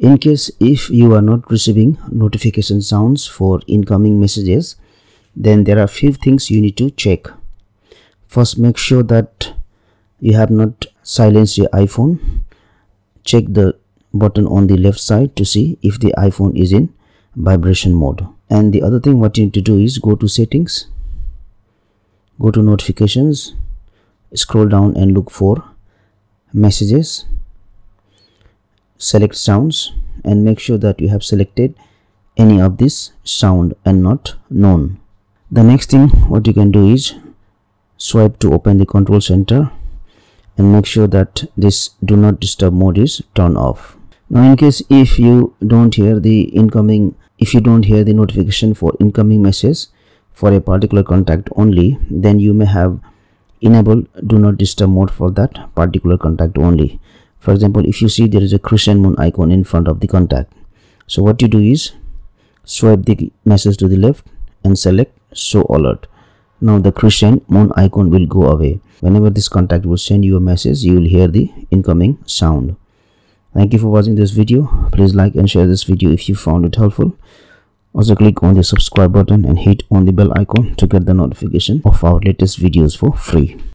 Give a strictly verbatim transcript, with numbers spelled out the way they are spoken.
In case if you are not receiving notification sounds for incoming messages, then there are few things you need to check. First, make sure that you have not silenced your iPhone. Check the button on the left side to see if the iPhone is in vibration mode. And the other thing what you need to do is go to settings, go to notifications, scroll down and look for messages, select sounds, and make sure that you have selected any of this sound and not none. The next thing what you can do is swipe to open the control center and make sure that this do not disturb mode is turned off. Now in case if you don't hear the incoming if you don't hear the notification for incoming message for a particular contact only, then you may have enabled do not disturb mode for that particular contact only. For example, if you see there is a crescent moon icon in front of the contact, so what you do is swipe the message to the left and select show alert. Now the crescent moon icon will go away. Whenever this contact will send you a message, you will hear the incoming sound. Thank you for watching this video. Please like and share this video if you found it helpful. Also click on the subscribe button and hit on the bell icon to get the notification of our latest videos for free.